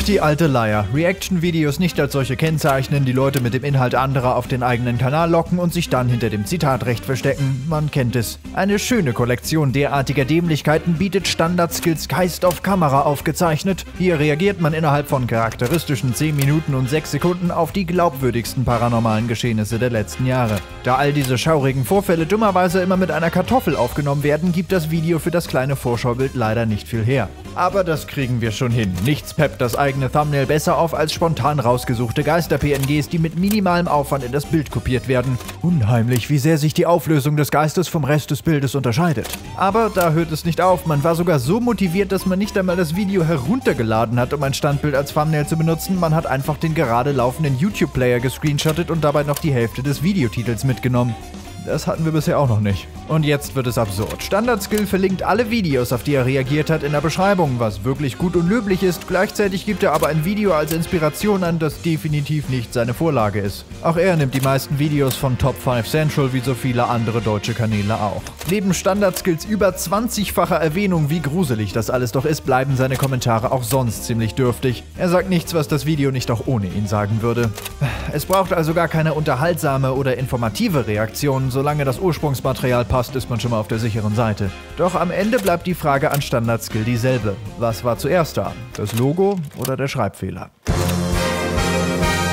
die alte Leier. Reaction-Videos nicht als solche kennzeichnen, die Leute mit dem Inhalt anderer auf den eigenen Kanal locken und sich dann hinter dem Zitatrecht verstecken. Man kennt es. Eine schöne Kollektion derartiger Dämlichkeiten bietet Standard-Skills Geist auf Kamera aufgezeichnet. Hier reagiert man innerhalb von charakteristischen 10 Minuten und 6 Sekunden auf die glaubwürdigsten paranormalen Geschehnisse der letzten Jahre. Da all diese schaurigen Vorfälle dummerweise immer mit einer Kartoffel aufgenommen werden, gibt das Video für das kleine Vorschaubild leider nicht viel her. Aber das kriegen wir schon hin. Nichts peppt das eigene Thumbnail besser auf als spontan rausgesuchte Geister-PNGs, die mit minimalem Aufwand in das Bild kopiert werden. Unheimlich, wie sehr sich die Auflösung des Geistes vom Rest des Bildes unterscheidet. Aber da hört es nicht auf. Man war sogar so motiviert, dass man nicht einmal das Video heruntergeladen hat, um ein Standbild als Thumbnail zu benutzen. Man hat einfach den gerade laufenden YouTube-Player gescreenshottet und dabei noch die Hälfte des Videotitels mitgenommen. Das hatten wir bisher auch noch nicht. Und jetzt wird es absurd. Standard-Skill verlinkt alle Videos, auf die er reagiert hat, in der Beschreibung, was wirklich gut und löblich ist. Gleichzeitig gibt er aber ein Video als Inspiration an, das definitiv nicht seine Vorlage ist. Auch er nimmt die meisten Videos von Top 5 Central, wie so viele andere deutsche Kanäle auch. Neben Standard-Skills über 20-facher Erwähnung, wie gruselig das alles doch ist, bleiben seine Kommentare auch sonst ziemlich dürftig. Er sagt nichts, was das Video nicht auch ohne ihn sagen würde. Es braucht also gar keine unterhaltsame oder informative Reaktion. Solange das Ursprungsmaterial passt, ist man schon mal auf der sicheren Seite. Doch am Ende bleibt die Frage an Standard-Skill dieselbe. Was war zuerst da? Das Logo oder der Schreibfehler?